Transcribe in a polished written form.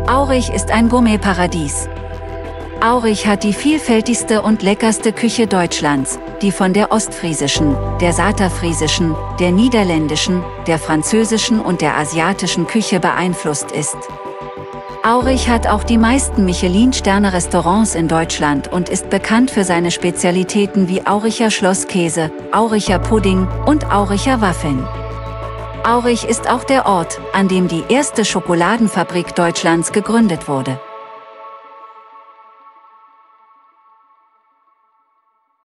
Aurich ist ein Gourmetparadies. Aurich hat die vielfältigste und leckerste Küche Deutschlands, die von der ostfriesischen, der saterfriesischen, der niederländischen, der französischen und der asiatischen Küche beeinflusst ist. Aurich hat auch die meisten Michelin-Sterne-Restaurants in Deutschland und ist bekannt für seine Spezialitäten wie Auricher Schlosskäse, Auricher Pudding und Auricher Waffeln. Aurich ist auch der Ort, an dem die erste Schokoladenfabrik Deutschlands gegründet wurde.